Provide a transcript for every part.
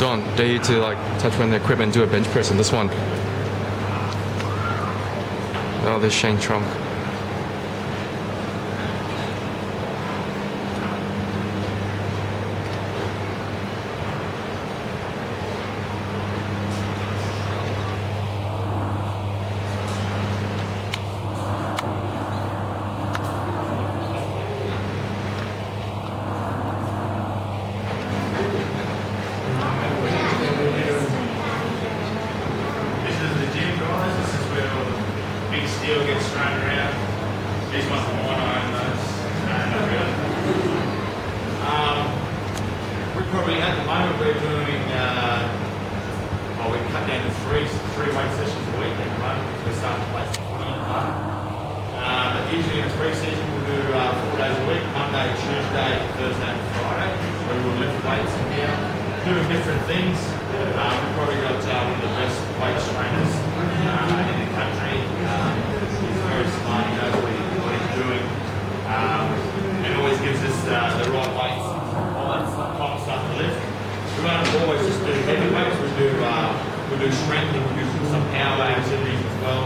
don't dare you to like touch one of the equipment and do a bench press on this one. Oh, there's Shane Trump. Steel gets thrown around. These ones are mine, I own those. No, not really. We probably, at the moment, we're doing, we cut down to three weight sessions a week at the moment because we're starting to play some footy in the park. But usually in the pre-season we'll do 4 days a week, Monday, Tuesday, Thursday and Friday, where we'll lift weights in here, doing different things. We've probably got one of the best weight trainers in the country. He's very smart, he knows what he's doing, and always gives us the right weights, all that type of stuff to lift. We won't always just do heavy weights, we do strength and we do some power activities as well.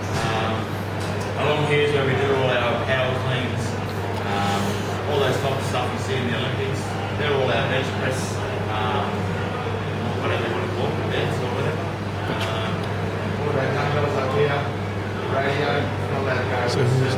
Along here is where we do all our power cleans, all those type of stuff you see in the Olympics. They're all our bench press, whatever you want to call it, beds or whatever. All of our dumbbells up here, radio, all that goes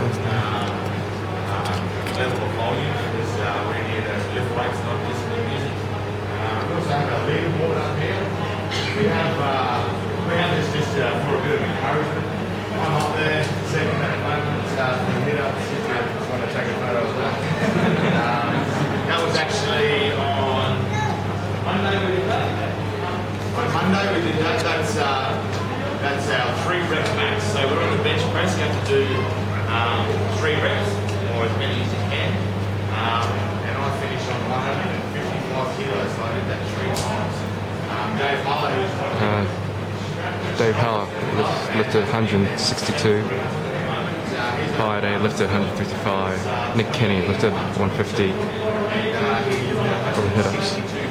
level of volume because we're here to lift weights, not listen to music. We also have our leaderboard up here. We have this just for a bit of encouragement. I'm up there, second at the moment, from hit up, just want to take a photo of that. That was actually on Monday we did that. On Monday we did that. That's our 3 rep max. So we're on the bench press. You have to do 3 reps or as many as you can. And I finished on 155 kilos. So I did that 3 times. Dave Muller, Dave Howell lifted 162. Thaiday lifted 155. Nick Kenny lifted 150. From hit-ups.